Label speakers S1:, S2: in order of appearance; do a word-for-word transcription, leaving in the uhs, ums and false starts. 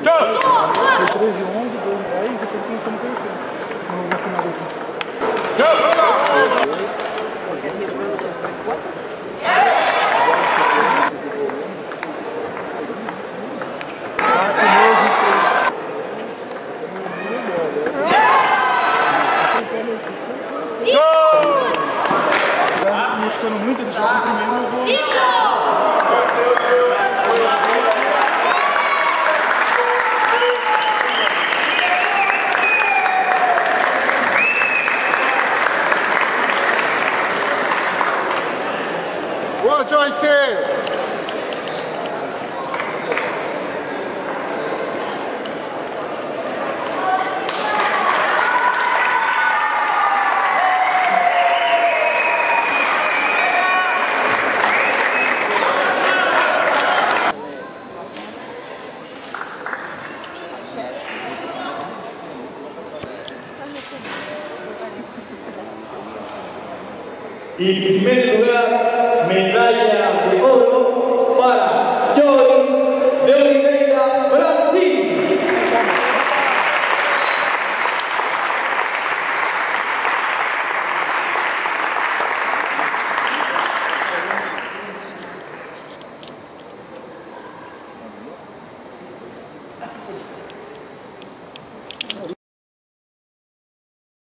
S1: treze, onze, dois, dez, depois começamos a crescer. Vamos na final aqui. Buscando muito, eles jogam primeiro e eu vou... Boa, Joyce!
S2: Y en primer lugar, medalla de oro para Joyce